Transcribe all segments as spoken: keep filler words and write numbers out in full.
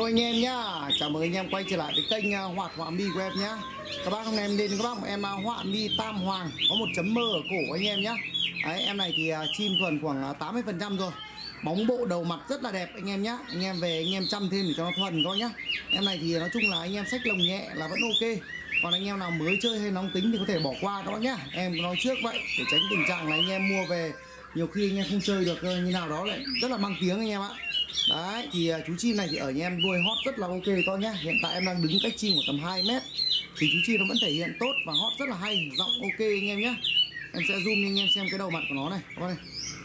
anh em nhá, chào mừng anh em quay trở lại với kênh Hoạt Họa Mi của em nhá. Các bác hôm nay em lên các bác một em họa mi tam hoàng có một chấm mơ ở cổ anh em nhá. Đấy, em này thì chim thuần khoảng tám mươi phần trăm rồi. Bóng bộ đầu mặt rất là đẹp anh em nhá. Anh em về anh em chăm thêm để cho nó thuần coi nhá. Em này thì nói chung là anh em xách lồng nhẹ là vẫn ok. Còn anh em nào mới chơi hay nóng tính thì có thể bỏ qua các bác nhá. Em nói trước vậy để tránh tình trạng là anh em mua về nhiều khi anh em không chơi được như nào đó lại rất là mang tiếng anh em ạ. Đấy thì chú chim này thì ở nhà em nuôi hót rất là ok to nhá. Hiện tại em đang đứng cách chim của tầm hai mét thì chú chim nó vẫn thể hiện tốt và hót rất là hay, giọng ok anh em nhé. Em sẽ zoom cho anh em xem cái đầu mặt của nó này các bác này.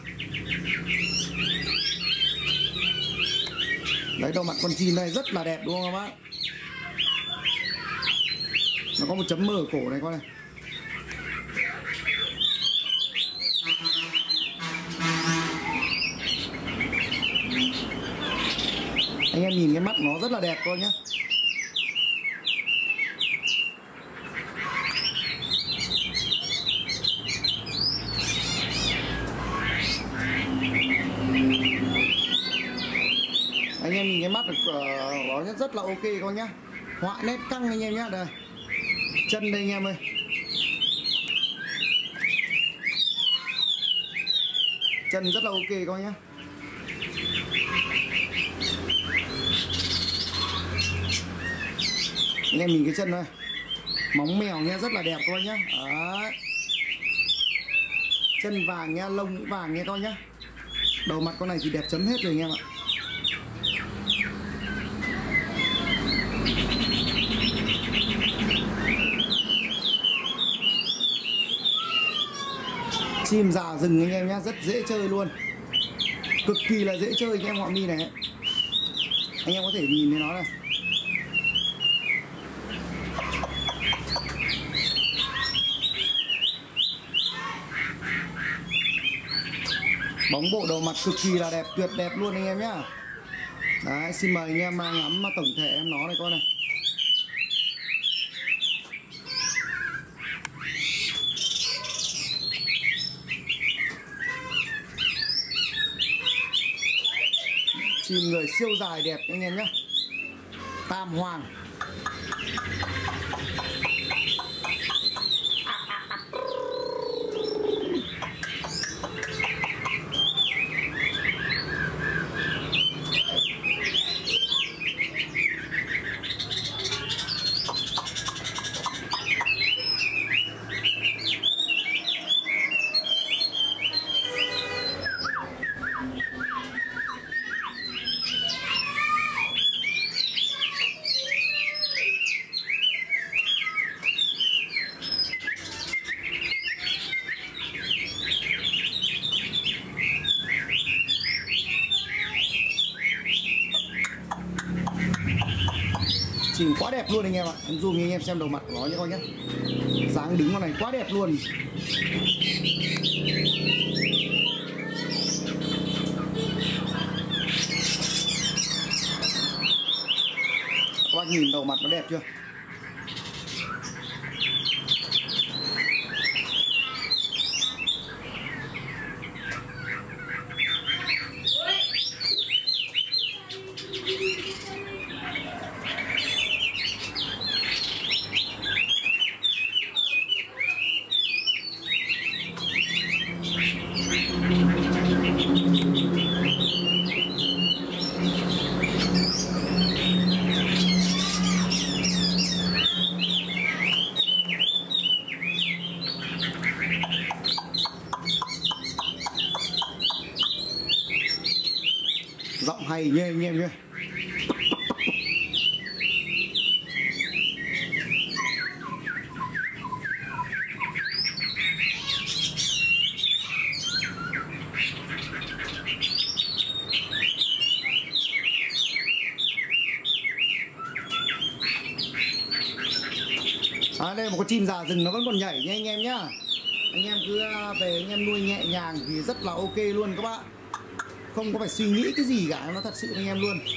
Đấy, đầu mặt con chim này rất là đẹp đúng không các bác? Nó có một chấm mờ ở cổ này con này. Anh em nhìn cái mắt nó rất là đẹp thôi nhá. Anh em nhìn cái mắt của nó rất là ok con nhá. Họa nét căng anh em nhá. Đây, chân đây anh em ơi. Chân rất là ok con nhá. Anh em nhìn cái chân này, móng mèo nha, rất là đẹp coi nhá. Đấy. Chân vàng nha, lông cũng vàng nha coi nhá. Đầu mặt con này thì đẹp chấm hết rồi anh em ạ. Chim già rừng anh em nhá, rất dễ chơi luôn. Cực kỳ là dễ chơi anh em họa mi này. Anh em có thể nhìn thấy nó này. Bóng bộ đầu mặt cực kỳ là đẹp, tuyệt đẹp luôn anh em nhá. Đấy, xin mời anh em ngắm tổng thể em nó này con này. Chim người siêu dài đẹp anh em nhá. Tam hoàng. Chim quá đẹp luôn anh em ạ. Em zoom cho anh em xem đầu mặt của nó nhé coi nhé. Dáng đứng con này quá đẹp luôn. Các bác nhìn đầu mặt nó đẹp chưa? Giọng hay nhé anh em nhé. À, đây là một con chim già rừng nó vẫn còn nhảy nha anh em nhá. Anh em cứ về anh em nuôi nhẹ nhàng thì rất là ok luôn các bạn. Không có phải suy nghĩ cái gì cả, nó thật sự anh em luôn.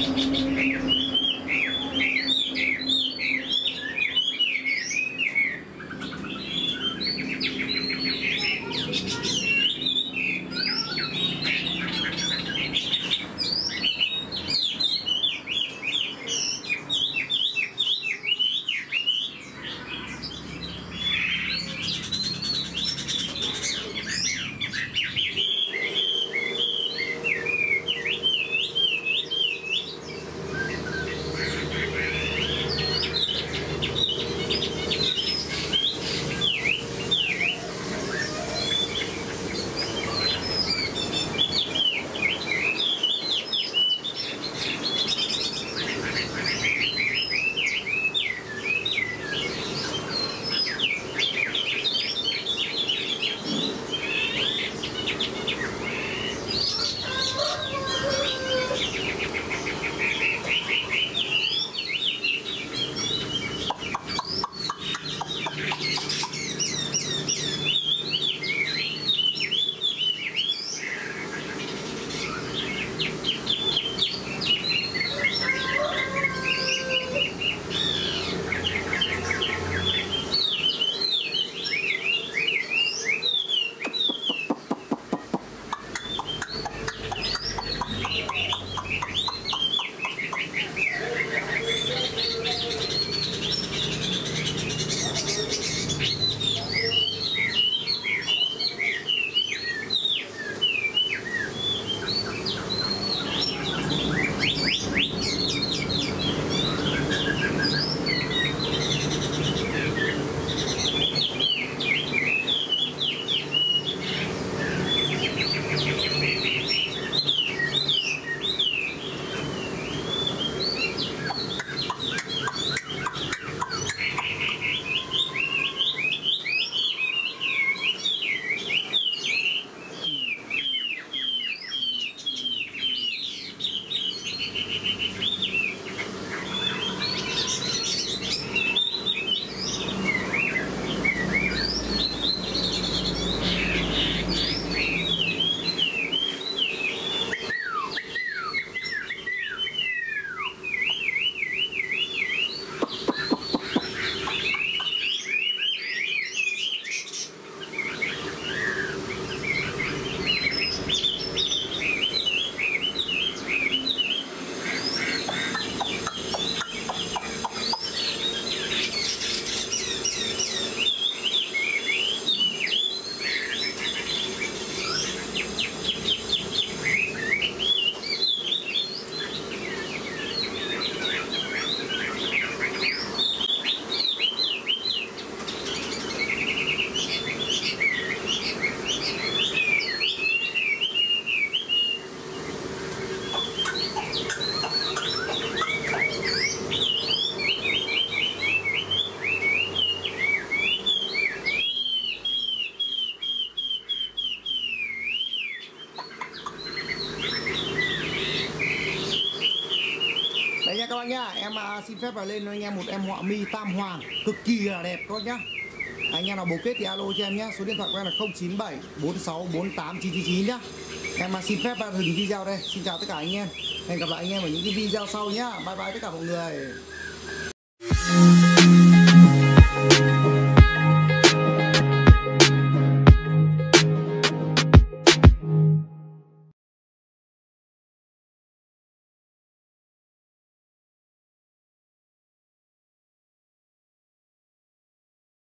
các bác nhá. Em uh, xin phép là lên cho anh em một em họa mi tam hoàng cực kỳ là đẹp các bác nhá. Anh em nào bố kết thì alo cho em nhé. Số điện thoại của em là không chín bảy bốn sáu bốn tám chín chín chín nhá. Em uh, xin phép là dừng video đây. Xin chào tất cả anh em. Hẹn gặp lại anh em ở những cái video sau nhá. Bye bye tất cả mọi người.